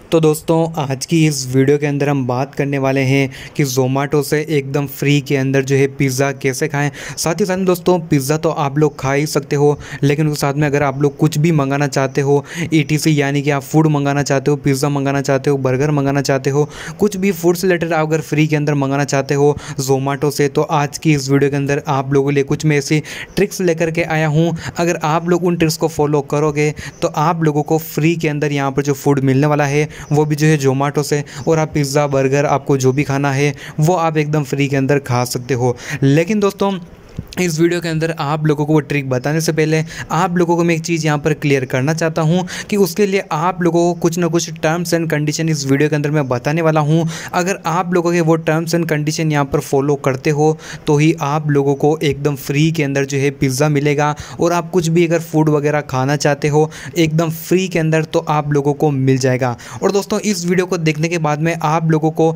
तो दोस्तों आज की इस वीडियो के अंदर हम बात करने वाले हैं कि ज़ोमैटो से एकदम फ्री के अंदर जो है पिज़्ज़ा कैसे खाएं। साथ ही साथ में दोस्तों पिज़्ज़ा तो आप लोग खा ही सकते हो, लेकिन उसके साथ में अगर आप लोग कुछ भी मंगाना चाहते हो ईटीसी यानी कि आप फूड मंगाना चाहते हो, पिज़्ज़ा मंगाना चाहते हो, बर्गर मंगाना चाहते हो, कुछ भी फूड से रिलेटेड आप अगर फ्री के अंदर मंगाना चाहते हो ज़ोमैटो से, तो आज की इस वीडियो के अंदर आप लोगों के लिए कुछ मैं ऐसी ट्रिक्स लेकर के आया हूँ। अगर आप लोग उन ट्रिक्स को फॉलो करोगे तो आप लोगों को फ्री के अंदर यहाँ पर जो फूड मिलने वाला है वो भी जो है ज़ोमैटो से, और आप पिज़्ज़ा बर्गर आपको जो भी खाना है वो आप एकदम फ्री के अंदर खा सकते हो। लेकिन दोस्तों इस वीडियो के अंदर आप लोगों को वो ट्रिक बताने से पहले आप लोगों को मैं एक चीज़ यहाँ पर क्लियर करना चाहता हूँ कि उसके लिए आप लोगों को कुछ ना कुछ टर्म्स एंड कंडीशन इस वीडियो के अंदर मैं बताने वाला हूँ। अगर आप लोगों के वो टर्म्स एंड कंडीशन यहाँ पर फॉलो करते हो तो ही आप लोगों को एकदम फ्री के अंदर जो है पिज़्ज़ा मिलेगा, और आप कुछ भी अगर फूड वगैरह खाना चाहते हो एकदम फ्री के अंदर तो आप लोगों को मिल जाएगा। और दोस्तों इस वीडियो को देखने के बाद में आप लोगों को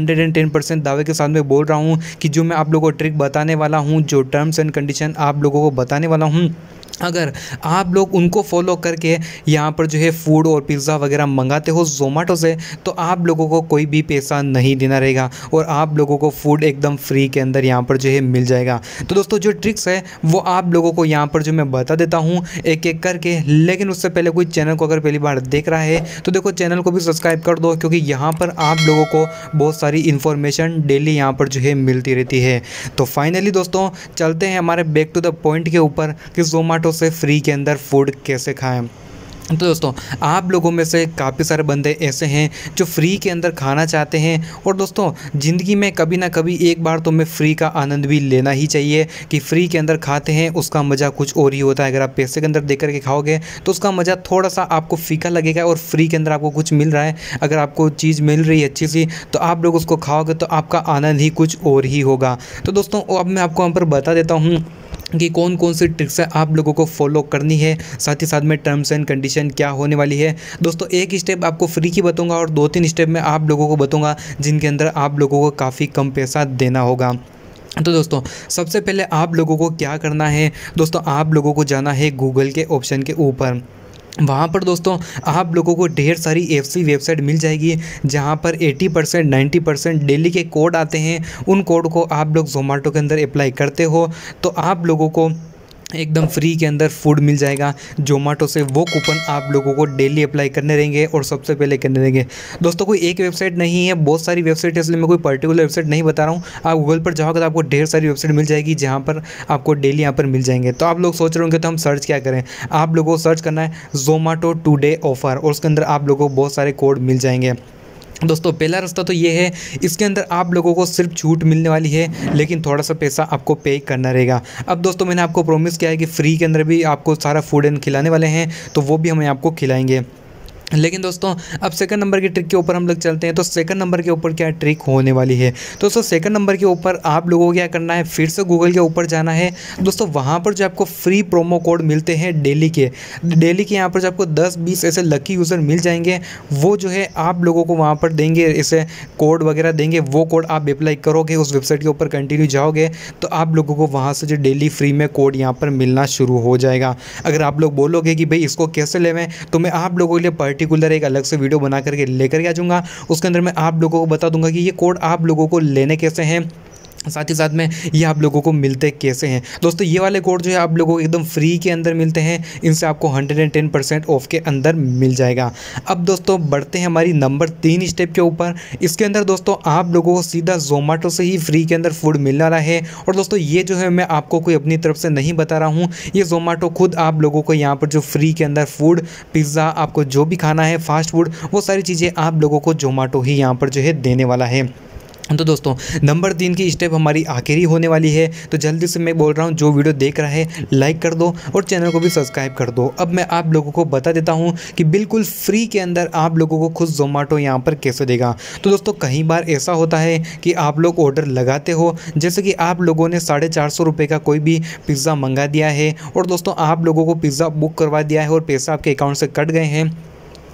110% दावे के साथ में बोल रहा हूँ कि जो मैं आप लोगों को ट्रिक बताने वाला हूँ, जो टर्म्स एंड कंडीशन आप लोगों को बताने वाला हूँ, अगर आप लोग उनको फॉलो करके यहाँ पर जो है फूड और पिज़्ज़ा वगैरह मंगाते हो ज़ोमैटो से, तो आप लोगों को कोई भी पैसा नहीं देना रहेगा और आप लोगों को फूड एकदम फ्री के अंदर यहाँ पर जो है मिल जाएगा। तो दोस्तों जो ट्रिक्स है वो आप लोगों को यहाँ पर जो मैं बता देता हूँ एक एक करके। लेकिन उससे पहले कोई चैनल को अगर पहली बार देख रहा है तो देखो चैनल को भी सब्सक्राइब कर दो, क्योंकि यहाँ पर आप लोगों को बहुत सारी इन्फॉर्मेशन डेली यहाँ पर जो है मिलती रहती है। तो फाइनली दोस्तों चलते हैं हमारे बैक टू द पॉइंट के ऊपर कि ज़ोमैटो से फ्री के अंदर फूड कैसे खाएं। तो दोस्तों आप लोगों में से काफ़ी सारे बंदे ऐसे हैं जो फ्री के अंदर खाना चाहते हैं, और दोस्तों ज़िंदगी में कभी ना कभी एक बार तो हमें फ्री का आनंद भी लेना ही चाहिए कि फ्री के अंदर खाते हैं उसका मज़ा कुछ और ही होता है। अगर आप पैसे के अंदर दे करके खाओगे तो उसका मज़ा थोड़ा सा आपको फीका लगेगा, और फ्री के अंदर आपको कुछ मिल रहा है, अगर आपको चीज़ मिल रही है अच्छी सी तो आप लोग उसको खाओगे तो आपका आनंद ही कुछ और ही होगा। तो दोस्तों अब मैं आपको यहाँ पर बता देता हूँ कि कौन कौन सी ट्रिक्स है आप लोगों को फॉलो करनी है, साथ ही साथ में टर्म्स एंड कंडीशन क्या होने वाली है। दोस्तों एक स्टेप आपको फ्री की बताऊंगा और 2-3 स्टेप में आप लोगों को बताऊंगा जिनके अंदर आप लोगों को काफ़ी कम पैसा देना होगा। तो दोस्तों सबसे पहले आप लोगों को क्या करना है, दोस्तों आप लोगों को जाना है गूगल के ऑप्शन के ऊपर। वहाँ पर दोस्तों आप लोगों को ढेर सारी ऐसी वेबसाइट मिल जाएगी जहाँ पर 80% 90% डेली के कोड आते हैं। उन कोड को आप लोग ज़ोमैटो के अंदर अप्लाई करते हो तो आप लोगों को एकदम फ्री के अंदर फूड मिल जाएगा ज़ोमैटो से। वो कूपन आप लोगों को डेली अप्लाई करने रहेंगे और सबसे पहले करने रहेंगे। दोस्तों कोई एक वेबसाइट नहीं है, बहुत सारी वेबसाइट है, इसलिए मैं कोई पर्टिकुलर वेबसाइट नहीं बता रहा हूँ। आप गूगल पर जाओगे तो आपको ढेर सारी वेबसाइट मिल जाएगी जहाँ पर आपको डेली यहाँ पर मिल जाएंगे। तो आप लोग सोच रहे होंगे तो हम सर्च क्या करें, आप लोगों को सर्च करना है ज़ोमैटो टुडे ऑफ़र, और उसके अंदर आप लोगों को बहुत सारे कोड मिल जाएंगे। दोस्तों पहला रास्ता तो ये है, इसके अंदर आप लोगों को सिर्फ छूट मिलने वाली है, लेकिन थोड़ा सा पैसा आपको पे करना रहेगा। अब दोस्तों मैंने आपको प्रॉमिस किया है कि फ्री के अंदर भी आपको सारा फूड एंड खिलाने वाले हैं, तो वो भी हम आपको खिलाएंगे। लेकिन दोस्तों अब सेकंड नंबर की ट्रिक के ऊपर हम लोग चलते हैं। तो सेकंड नंबर के ऊपर क्या ट्रिक होने वाली है, दोस्तों सेकंड नंबर के ऊपर आप लोगों को क्या करना है, फिर से गूगल के ऊपर जाना है। दोस्तों वहाँ पर जो आपको फ्री प्रोमो कोड मिलते हैं डेली के यहाँ पर जो आपको 10-20 ऐसे लकी यूज़र मिल जाएंगे, वो जो है आप लोगों को वहाँ पर देंगे, ऐसे कोड वगैरह देंगे। वो कोड आप अप्लाई करोगे, उस वेबसाइट के ऊपर कंटिन्यू जाओगे तो आप लोगों को वहाँ से जो डेली फ्री में कोड यहाँ पर मिलना शुरू हो जाएगा। अगर आप लोग बोलोगे कि भाई इसको कैसे लेवें, तो मैं आप लोगों के लिए पर्टिकुलर एक अलग से वीडियो बना करके लेकर के आ जाऊँगा। उसके अंदर मैं आप लोगों को बता दूंगा कि ये कोड आप लोगों को लेने कैसे हैं, साथ ही साथ में ये आप लोगों को मिलते कैसे हैं। दोस्तों ये वाले कोड जो है आप लोगों को एकदम फ्री के अंदर मिलते हैं, इनसे आपको 110% ऑफ के अंदर मिल जाएगा। अब दोस्तों बढ़ते हैं हमारी नंबर 3 स्टेप के ऊपर। इसके अंदर दोस्तों आप लोगों को सीधा ज़ोमैटो से ही फ्री के अंदर फूड मिल रहा है। और दोस्तों ये जो है मैं आपको कोई अपनी तरफ से नहीं बता रहा हूँ, ये ज़ोमैटो खुद आप लोगों को यहाँ पर जो फ्री के अंदर फूड पिज़्ज़ा आपको जो भी खाना है फास्ट फूड, वो सारी चीज़ें आप लोगों को ज़ोमैटो ही यहाँ पर जो है देने वाला है। तो दोस्तों नंबर 3 की स्टेप हमारी आखिरी होने वाली है। तो जल्दी से मैं बोल रहा हूँ जो वीडियो देख रहा है लाइक कर दो और चैनल को भी सब्सक्राइब कर दो। अब मैं आप लोगों को बता देता हूँ कि बिल्कुल फ्री के अंदर आप लोगों को खुद ज़ोमैटो यहाँ पर कैसे देगा। तो दोस्तों कई बार ऐसा होता है कि आप लोग ऑर्डर लगाते हो, जैसे कि आप लोगों ने 450 रुपये का कोई भी पिज़्ज़ा मंगा दिया है, और दोस्तों आप लोगों को पिज़्ज़ा बुक करवा दिया है और पैसा आपके अकाउंट से कट गए हैं।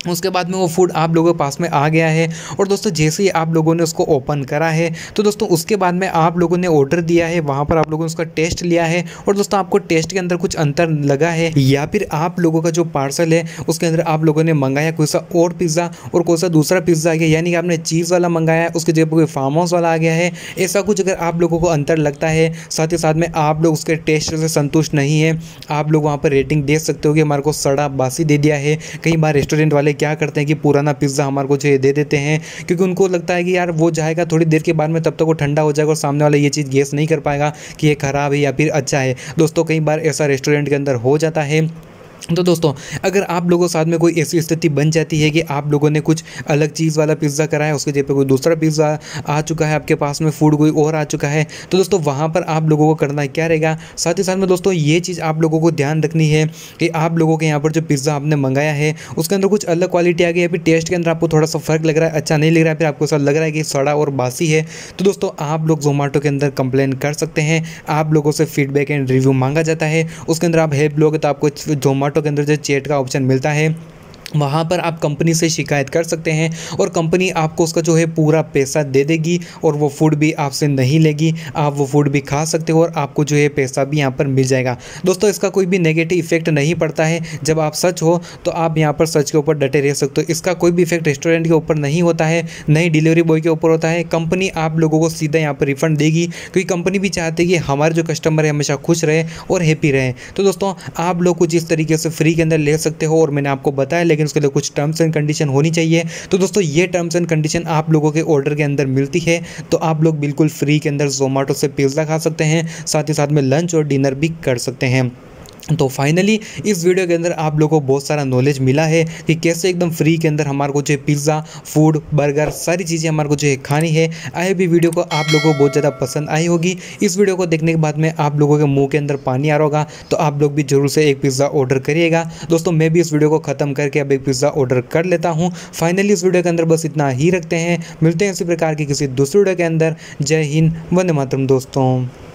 उसके बाद में वो फूड आप लोगों के पास में आ गया है। और दोस्तों जैसे ही आप लोगों ने उसको ओपन करा है तो दोस्तों उसके बाद में आप लोगों ने ऑर्डर दिया है, वहाँ पर आप लोगों ने उसका टेस्ट लिया है और दोस्तों आपको टेस्ट के अंदर कुछ अंतर लगा है, या फिर आप लोगों का जो पार्सल है उसके अंदर आप लोगों ने मंगाया कोई सा और पिज़्ज़ा और कोई सा दूसरा पिज़्ज़ा आ गया, यानी कि आपने चीज़ वाला मंगाया है उसके जगह पर कोई फार्म हाउस वाला आ गया है। ऐसा कुछ अगर आप लोगों को अंतर लगता है, साथ ही साथ में आप लोग उसके टेस्ट से संतुष्ट नहीं है, आप लोग वहाँ पर रेटिंग दे सकते हो कि हमारे को सड़ा बासी दे दिया है। कई बार रेस्टोरेंट वाले क्या करते हैं कि पुराना पिज़्ज़ा हमारे को जो दे देते हैं, क्योंकि उनको लगता है कि यार वो जाएगा थोड़ी देर के बाद में, तब तक वो ठंडा हो जाएगा और सामने वाला ये चीज़ गेस नहीं कर पाएगा कि ये ख़राब है या फिर अच्छा है। दोस्तों कई बार ऐसा रेस्टोरेंट के अंदर हो जाता है। तो दोस्तों अगर आप लोगों के साथ में कोई ऐसी स्थिति बन जाती है कि आप लोगों ने कुछ अलग चीज़ वाला पिज़्ज़ा कराया, उसके जगह पे कोई दूसरा पिज़्ज़ा आ चुका है, आपके पास में फूड कोई और आ चुका है, तो दोस्तों वहाँ पर आप लोगों को करना क्या रहेगा। साथ ही साथ में दोस्तों ये चीज़ आप लोगों को ध्यान रखनी है कि आप लोगों के यहाँ पर जो पिज़्ज़ा आपने मंगाया है उसके अंदर कुछ अलग क्वालिटी आ गई है, फिर टेस्ट के अंदर आपको थोड़ा सा फ़र्क लग रहा है, अच्छा नहीं लग रहा है, फिर आपको ऐसा लग रहा है कि सड़ा और बासी है, तो दोस्तों आप लोग ज़ोमैटो के अंदर कंप्लेन कर सकते हैं। आप लोगों से फीडबैक एंड रिव्यू मांगा जाता है, उसके अंदर आप हेल्प लोगे तो आपको ज़ोमैटो के अंदर जो चैट का ऑप्शन मिलता है, वहाँ पर आप कंपनी से शिकायत कर सकते हैं और कंपनी आपको उसका जो है पूरा पैसा दे देगी और वो फूड भी आपसे नहीं लेगी, आप वो फूड भी खा सकते हो और आपको जो है पैसा भी यहाँ पर मिल जाएगा। दोस्तों इसका कोई भी नेगेटिव इफेक्ट नहीं पड़ता है, जब आप सच हो तो आप यहाँ पर सच के ऊपर डटे रह सकते हो। इसका कोई भी इफेक्ट रेस्टोरेंट के ऊपर नहीं होता है, नहीं डिलीवरी बॉय के ऊपर होता है। कंपनी आप लोगों को सीधा यहाँ पर रिफंड देगी, क्योंकि कंपनी भी चाहती है कि हमारे जो कस्टमर है हमेशा खुश रहे और हैप्पी रहे। तो दोस्तों आप लोग कुछ इस तरीके से फ्री के अंदर ले सकते हो और मैंने आपको बताया, लेकिन उसके लिए कुछ टर्म्स एंड कंडीशन होनी चाहिए। तो दोस्तों ये टर्म्स एंड कंडीशन आप लोगों के ऑर्डर के अंदर मिलती है, तो आप लोग बिल्कुल फ्री के अंदर ज़ोमैटो से पिज़्ज़ा खा सकते हैं, साथ ही साथ में लंच और डिनर भी कर सकते हैं। तो फाइनली इस वीडियो के अंदर आप लोगों को बहुत सारा नॉलेज मिला है कि कैसे एकदम फ्री के अंदर हमारे को जो है पिज़्ज़ा, फूड, बर्गर सारी चीज़ें हमारे को जो है खानी है। आई भी वीडियो को आप लोगों को बहुत ज़्यादा पसंद आई होगी। इस वीडियो को देखने के बाद में आप लोगों के मुंह के अंदर पानी आ रहा होगा, तो आप लोग भी जरूर से एक पिज़्ज़ा ऑर्डर करिएगा। दोस्तों मैं भी इस वीडियो को ख़त्म करके अब एक पिज़्ज़ा ऑर्डर कर लेता हूँ। फाइनली इस वीडियो के अंदर बस इतना ही रखते हैं, मिलते हैं इसी प्रकार की किसी दूसरे वीडियो के अंदर। जय हिंद, वंदे मातरम दोस्तों।